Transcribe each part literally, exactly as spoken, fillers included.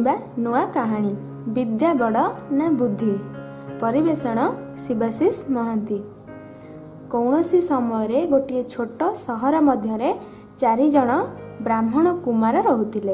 ଶୁଣିବା नुआ कहानी विद्या बड़ ना बुद्धि। परिवेषण शिवाशीष महांती। कौनसी समय गोटे छोट सहर मध्य चारि जन ब्राह्मण कुमार रहुथिले।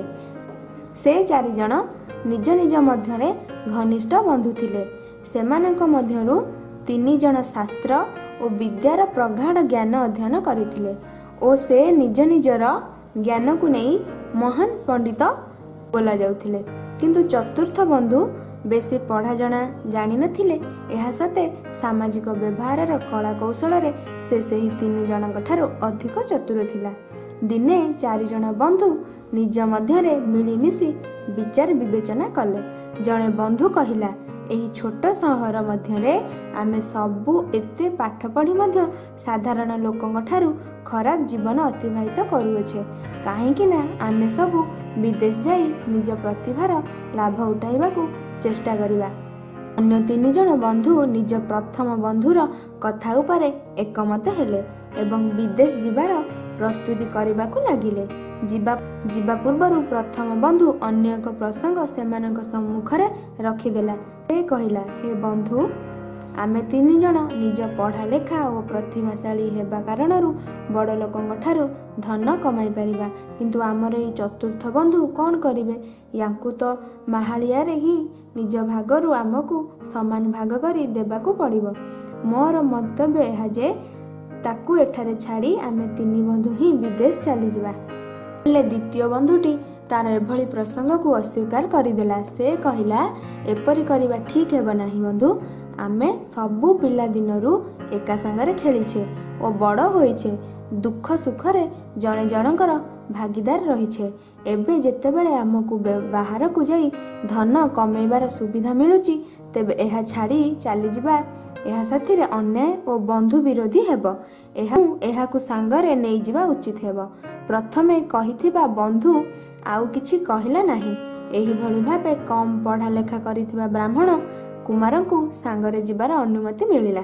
से चारि जन निज निज मध्य घनिष्ठ बंधु थिले। सेमानक मध्यरु तीन जन शास्त्र और विद्यार प्रगाढ़ ज्ञान अध्ययन करथिले और से निज निजर ज्ञान को नहीं महान पंडित बोला जाउथिले। किंतु चतुर्थ बंधु बेसी पढ़ा जना जानि नथिले। एहा सते सामाजिक व्यवहार कला कौशल रे से सही तीन जनक ठारो अधिक चतुर थिला। दिने चारि जन बंधु निज मध्यरे मिलिमिशि विचार विवेचना कले। जड़े बंधु कहिला, एही छोट सहर मध्यरे आमे सबु एते पाठ पढ़ी मध्य साधारण लोकंग ठारू खराब जीवन अतिबाहित करूछे। काहेकि ना आमे सबु विदेश जाई निज प्रतिभार लाभ उठाइबाकू चेष्टा करिबा। अन्य तीन जन बंधु निज प्रथम बंधुर कथा उपरे एकमत हेले एवं विदेश जिबार प्रस्तुति करबाकू लागिले। जिबा जिबा पूर्वरु प्रथम बंधु अन्य एक प्रसंग सेमानक सम्मुखरे रखिदेला। से कहिला, हे बंधु, आमे तीन जन निज पढ़ा लेखा और प्रतिभाशाली हेबा कारणरू बड़ लोकंग ठारू धन कमाई परिबा, किंतु आमर एई चतुर्थ बंधु कौन करिवे? याकू तो माहालियारे ही निज भागरू आमकू समान भाग करी देबाकू पड़िबो। मोर मंतव्य एहा जे ताकू एठारे छाड़ी आमे तीन बंधु ही विदेश चली जिबा। हेले द्वितीय बंधुटी तार एभली प्रसंग को अस्वीकार करदेला। से कहिला, एपरी करिबा ठीक हेबो नाही बंधु। आमे सबु पिला दिनरू एका संगरे खेलीछे और बड़ होइछे। दुख सुखरे जणे जनकर भागीदार रहिछे। एबे जेतेबेले आमकू बाहर को जाई धन कमेइबार सुविधा मिलुची, तेबे एहा छाड़ी चली जिबा एहा साथीरे अन्याय और बंधु विरोधी हेबो। एहा एहाकू सांगरे नै जिबा उचित हेबो। प्रथमे कहिथिबा बंधु आउ किछि कहिला नाही। एही भली भाबे कम पढ़ा लेखा करिथिबा ब्राह्मण कुमारंकु सांगरे जिबार अनुमति मिलिला।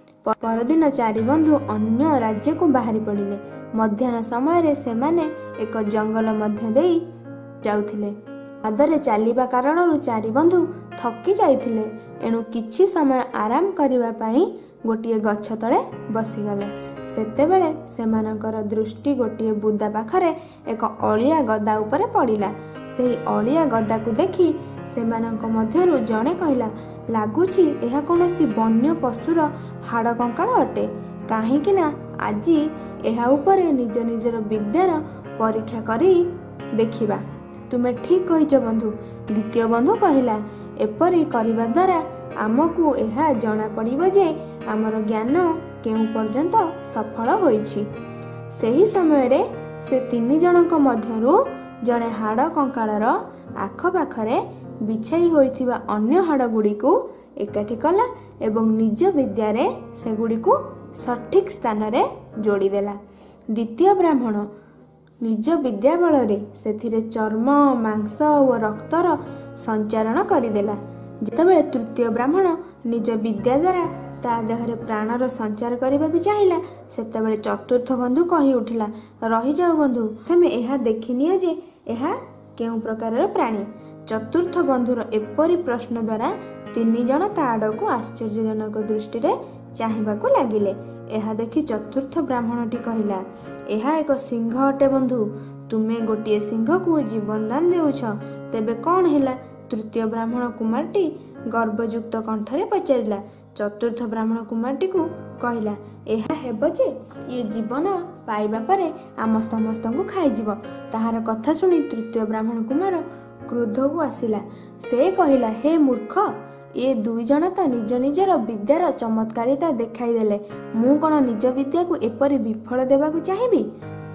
परदिन चारि बंधु अन्य राज्य को बाहरी पड़िले। मध्याह्न समय सेमाने एक जंगल मध्य देई जाउथिले। पादरे चलिबा कारणरू चारि बंधु थकी जाइथिले। एणु किछि समय आराम करिबा पई गोटिए गछ तळे बसिगले। सेतेबेले सेमानकर दृष्टि गोटिए बुदा पाखरे एक अलिया गदा उपरे पड़िला। सेही अलिया गदा को देखि सेमानक मध्यरु जणे कहिला, लागुछि एहा कोनोसी वन्य पशुर हाड़ कंकाळ अटे। काहेकि ना आजी एहा उपरे निज निजर विद्यार परीक्षा करी देखिबा। तुमे ठीक कहिछ बंधु। द्वितीय बंधु कहिला, एपरी करिबा द्वारा आमकू एहा जଣା पड़िबो जे आमर ज्ञान केउ पर्यंत सफल होइछि। सेही समय रे से तीन जनक मध्यरु जणे हाड़ कंकाळर आख पाखरे बिछाई होइथिबा अन्य हाड़ गुडी को एकाठी कला एवं निज विद्यारे से गुडी को सठिक स्थान रे जोड़ी देला। द्वितीय ब्राह्मण निज विद्या बलरे सेथिरे चर्म मांस और रक्तर संचारण करिदेला। जेतेबेले तृतीय ब्राह्मण निज विद्या द्वारा ता देहरे प्राणर संचार करबाकू चाहिला, सेतेबेले चतुर्थ बंधु कहि उठिला, रहि जाओ बंधु, तमे एहा देखिनियो जे एहा केउ प्रकारर प्राणी। चतुर्थ बंधुर एपरी प्रश्न द्वारा तीन जन ता आड़कू आश्चर्यजनक दृष्टि रे चाहिबाकू लागिले। एहा देखि चतुर्थ ब्राह्मणटी कहिला, एहा एक सिंह अटे बंधु। तुमे गोटिए सिंह को जीवन दान देउछ, तेबे कौन हेला? तृतीय ब्राह्मण कुमारटी गर्वयुक्त कंठरे पचारिला। चतुर्थ ब्राह्मण कुमारटी को कहिला, एहा हेबो जे ये जीवन पाइबा परे आम समस्तଙ୍କୁ खाइजिबो। ताहार कथा सुनी तृतीय ब्राह्मण कुमार क्रोध को आसिला। से कहिला, हे मूर्ख, ये दुई जन तो निज निजर विद्यार चमत्कारिता देखाई देले। मु कोन निज विद्या को एपरी विफल देबाकू चाहिबी?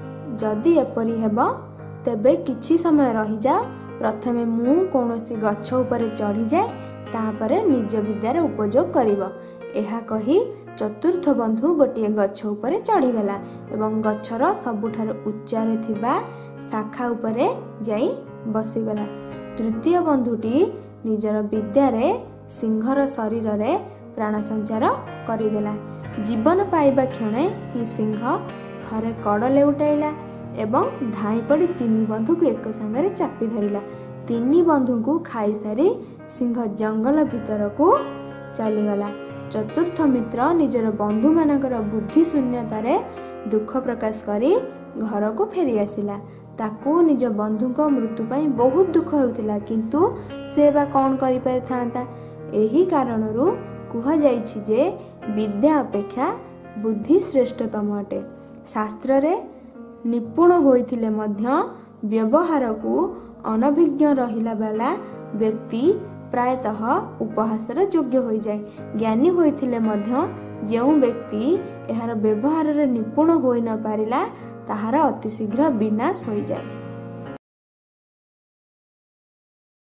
जदि एपरी हेबो तेबे किछि समय रहि जा। प्रथमे मु कोनोसी गछ उपरे चढ़ी जाए, तापरे निज विद्यार उपयोग करिबो। एहा कही चतुर्थ बंधु गोटिए गछ उपरे चढ़ीगला एवं गछर सबुठार उच्चारे थिबा शाखा उपरे जाई बसीगला। तृतीय बंधुटी निजर विद्यारे सिंहर शरीर रे प्राण संचार करिदेला। जीवन पाइबा क्षणे ही सिंह थरे कड़ लेउटाइला एवं धाई पड़ी तीन बंधु को एक संगे चापी धरिला। ତିନି ବନ୍ଧୁଙ୍କୁ ଖାଇସାରି ସିଂହ ଜଙ୍ଗଲ ଭିତରକୁ ଚାଲିଗଲା। ଚତୁର୍ଥ ମିତ୍ର ନିଜର ବନ୍ଧୁମାନଙ୍କର ବୁଦ୍ଧି ଶୂନ୍ୟତାରେ ଦୁଃଖ ପ୍ରକାଶ କରି ଘରକୁ ଫେରି ଆସିଲା। ତାକୁ ନିଜ ବନ୍ଧୁଙ୍କ ମୃତ୍ୟୁ ପାଇଁ ବହୁତ ଦୁଃଖ ହେଉଥିଲା, କିନ୍ତୁ ସେ ବା କ'ଣ କରିପାରିଥାନ୍ତା। ଏହି କାରଣରୁ କୁହାଯାଇଛି ଯେ ବିଦ୍ୟା ଅପେକ୍ଷା ବୁଦ୍ଧି ଶ୍ରେଷ୍ଠତମ ଅଟେ। ଶାସ୍ତ୍ରରେ ନିପୁଣ ହୋଇଥିଲେ ମଧ୍ୟ ବ୍ୟବହାରକୁ ଅନଭିଜ୍ଞ ରହିଲା ବେଳା ବ୍ୟକ୍ତି ପ୍ରାୟତଃ ଉପହାସର ଯୋଗ୍ୟ ହୋଇଯାଏ। ଜ୍ଞାନୀ ହୋଇଥିଲେ ମଧ୍ୟ ଯେଉଁ ବ୍ୟକ୍ତି ଏହାର ବ୍ୟବହାରରେ ନିପୁଣ ହୋଇ ନ ପାରିଲା ତାହାର ଅତିଶୀଘ୍ର ବିନାଶ ହୋଇଯାଏ।